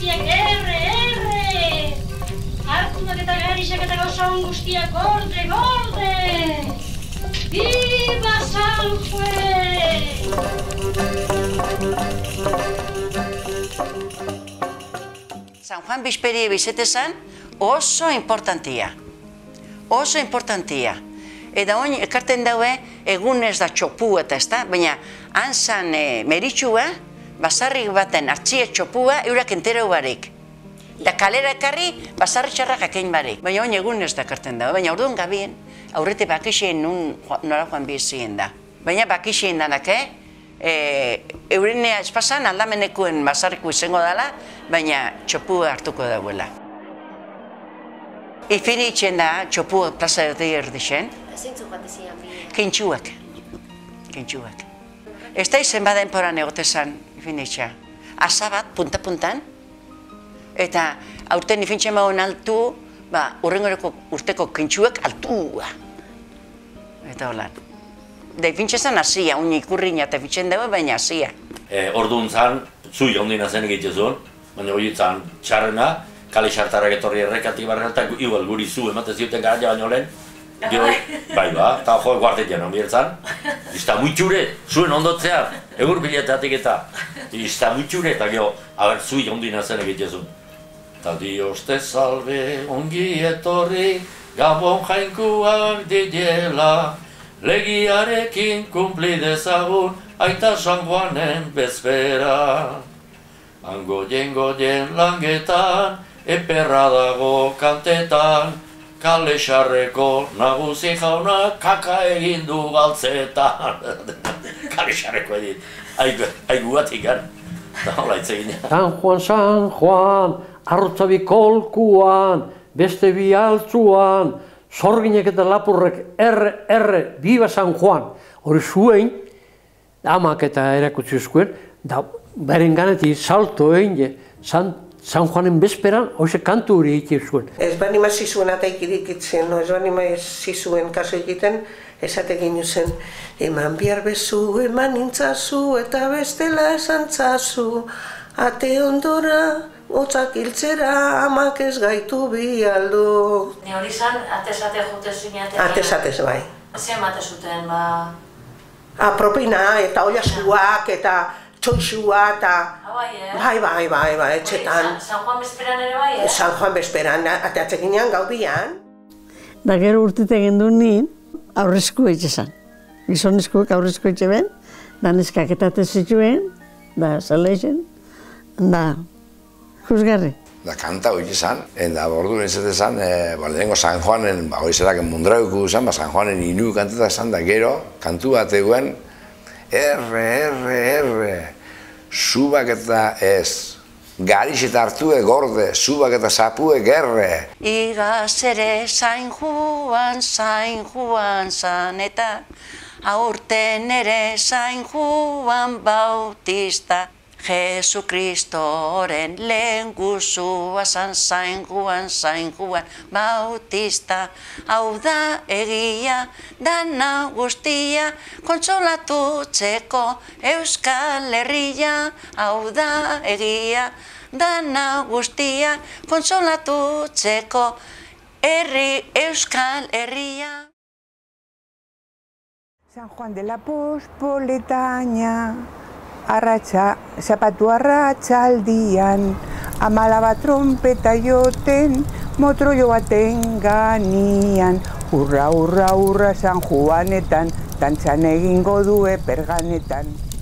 guztiak erre! Hartunak eta garrisak eta gauzan guztiak gorde! Viva San Juan! San Juan bizperie bizetezan oso importantia. Eta oin ekarten daue egun ez da txopu eta ez da, baina hanzan meritxua, basarrik baten hartzie txopua eurak enterau barik. Da kalera ekarri, basarri txarrak akein barik. Baina oin egun ez da ekarten daue, baina orduan gabien, aurrete bakixien nora joan bizien da. Baina bakixien danak, eurenea espazan aldamenekuen basarriku izango dela, baina txopua hartuko dauela. Ifini itxen da, txopua plaza erdixen. Zeintzuk bat ezian bi? Kintxuak. Ez da izen baden poran egotezan, ifinitxa. Asa bat, punta-puntan, eta aurten ifintxen bauen altu, urrengoreko urteko kintxuak altua. Eta holan. Da ifintxezan asia, uni ikurriña eta fitxen dago, baina asia. Orduan zan, zui ondina zen egitezun, baina hori zan txarrena, kale xartarak etorri errekatik barren, eta igual guri zu ematen ziuten gara baino lehen. Bai ba, eta jo, guartetan onbiertzan. Izta muitxure, zuen ondotzean, egur bileetatik eta. Izta muitxure, eta gero, haber, zui ondina zen egitezun. Ta Dios te salve, ongi etorri, Gabon jainkuak didela, legiarekin kumpli dezagun, aita San Juanen bezpera. Goien langetan, eperra dago kantetan, kale xarreko nagusi jauna kaka egin du galtzetan. Kale xarreko egin, aigu bat ikan, da hola itzegin. San Juan, arrotzabi kolkuan, beste bi altzuan, zorginek eta lapurrek erre, viva San Juan. Hori zuen, amak eta erakutsi zuen, da beren ganetik salto egin, San Juanen bezperan, hoxe kantu hori egiten zuen. Ez bani ma zizuen ataikirik itzen, ez bani ma zizuen kaso egiten, esatekin zen, eman bihar bezu, eman intzazu, eta bestela esantzazu, ate ondora, hotzak hiltzera, amak ez gaitu bi aldo. Ni hori zan, atezate jute zuinatek? Atezatez, bai. Zer emate zuten, ba? Propina, eta oiasuak, eta txoixua, eta... Bai, etxetan. San Juan bezperan ere bai, eh? San Juan bezperan, ateatzekinean gaudian. Da gero urtite gendu nien, aurrezko etxe zan. Gizonezkoek aurrezko etxe ben, da neskak eta zituen, da saleixen, da juzgarri. Da kanta hori izan, eta ordu nintzete zan, lehenko San Juanen, hori zerak mundrauku zan, San Juanen inu kanteta zan, da gero, kantu bat eguen, erre, zubak eta ez, garix eta hartue gorde, zubak eta zapue gerre. Igaz ere San Juan zan, eta aurten ere San Juan Bautista. Jesucristoren lehen guzua zan San Juan Bautista. Hau da egia, dana guztia, kontsolatutzeko Euskal Herria. Hau da egia, dana guztia, kontsolatutzeko Euskal Herria. San Juan de la Pospoletaña, zapatu arratsaldian, amalaba trompeta joten, motroio baten ganian. Urra, San Juanetan, dantzan egingo due perganetan.